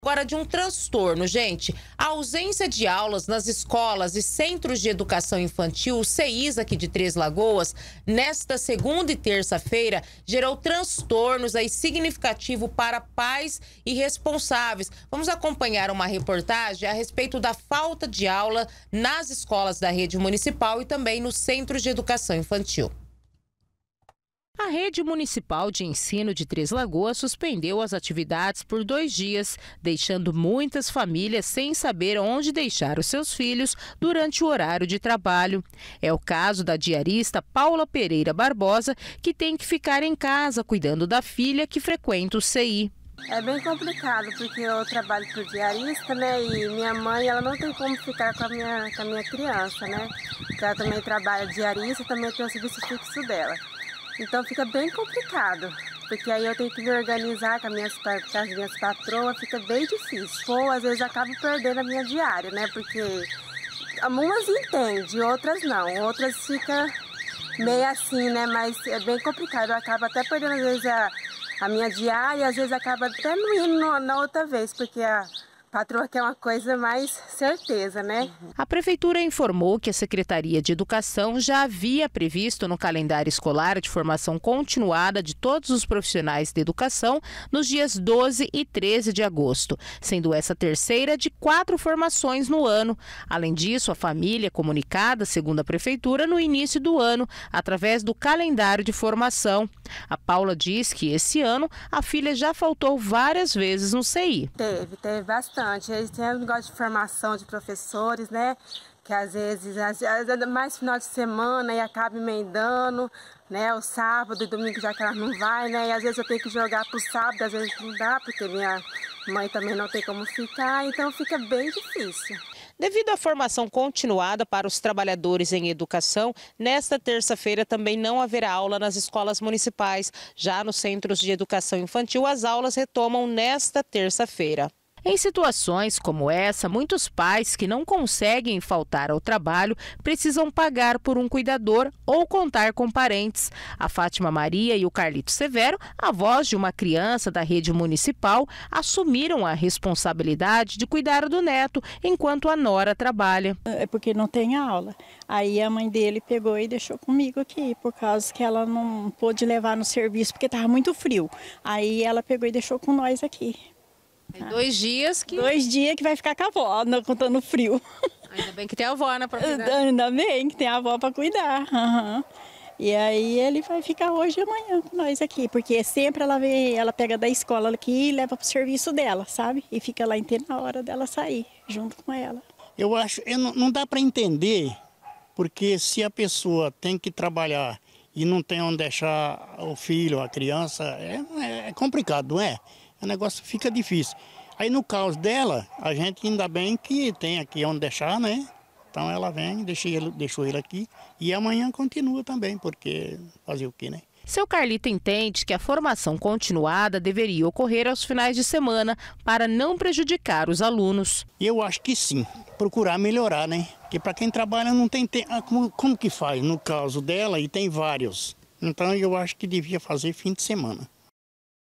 Agora, de um transtorno, gente. A ausência de aulas nas escolas e centros de educação infantil, o CEIS aqui de Três Lagoas, nesta segunda e terça-feira, gerou transtornos aí significativo para pais e responsáveis. Vamos acompanhar uma reportagem a respeito da falta de aula nas escolas da rede municipal e também nos centros de educação infantil. A Rede Municipal de Ensino de Três Lagoas suspendeu as atividades por 2 dias, deixando muitas famílias sem saber onde deixar os seus filhos durante o horário de trabalho. É o caso da diarista Paula Pereira Barbosa, que tem que ficar em casa cuidando da filha que frequenta o CI. É bem complicado, porque eu trabalho por diarista, né? E minha mãe, ela não tem como ficar com a minha criança, né? Porque ela também trabalha diarista, também tem o serviço fixo dela. Então fica bem complicado, porque aí eu tenho que me organizar com as minhas patroas, fica bem difícil. Ou às vezes acabo perdendo a minha diária, né? Porque umas entendem, outras não. Outras ficam meio assim, né? Mas é bem complicado, eu acabo até perdendo às vezes a minha diária, e às vezes acaba até não indo na outra vez, porque a patroa quer uma coisa mais certeza, né? A Prefeitura informou que a Secretaria de Educação já havia previsto no calendário escolar de formação continuada de todos os profissionais de educação nos dias 12 e 13 de agosto, sendo essa terceira de 4 formações no ano. Além disso, a família é comunicada, segundo a Prefeitura, no início do ano, através do calendário de formação. A Paula diz que esse ano a filha já faltou várias vezes no CI. Teve bastante. Eles têm um negócio de formação de professores, né? Que às vezes mais final de semana e acaba emendando, né? O sábado e domingo já que ela não vai, né? E às vezes eu tenho que jogar pro sábado, às vezes não dá, porque minha mãe também não tem como ficar, então fica bem difícil. Devido à formação continuada para os trabalhadores em educação, nesta terça-feira também não haverá aula nas escolas municipais. Já nos centros de educação infantil, as aulas retomam nesta terça-feira. Em situações como essa, muitos pais que não conseguem faltar ao trabalho precisam pagar por um cuidador ou contar com parentes. A Fátima Maria e o Carlito Severo, avós de uma criança da rede municipal, assumiram a responsabilidade de cuidar do neto enquanto a nora trabalha. É porque não tem aula. Aí a mãe dele pegou e deixou comigo aqui, por causa que ela não pôde levar no serviço porque estava muito frio. Aí ela pegou e deixou com nós aqui. 2 dias que... 2 dias que vai ficar com a avó, contando frio. Ainda bem que tem a avó, né, para cuidar. Ainda bem que tem a avó para cuidar. Uhum. E aí ele vai ficar hoje e amanhã com nós aqui, porque sempre ela pega da escola aqui e leva para o serviço dela, sabe? E fica lá inteira na hora dela sair, junto com ela. Eu acho, não dá para entender, porque se a pessoa tem que trabalhar e não tem onde deixar o filho, a criança, é complicado, não é? O negócio fica difícil. Aí no caso dela, a gente ainda bem que tem aqui onde deixar, né? Então ela vem, deixou ele aqui e amanhã continua também, porque fazer o quê, né? Seu Carlito entende que a formação continuada deveria ocorrer aos finais de semana para não prejudicar os alunos. Eu acho que sim, procurar melhorar, né? Porque para quem trabalha não tem tempo. Como que faz? No caso dela, e tem vários. Então eu acho que devia fazer fim de semana.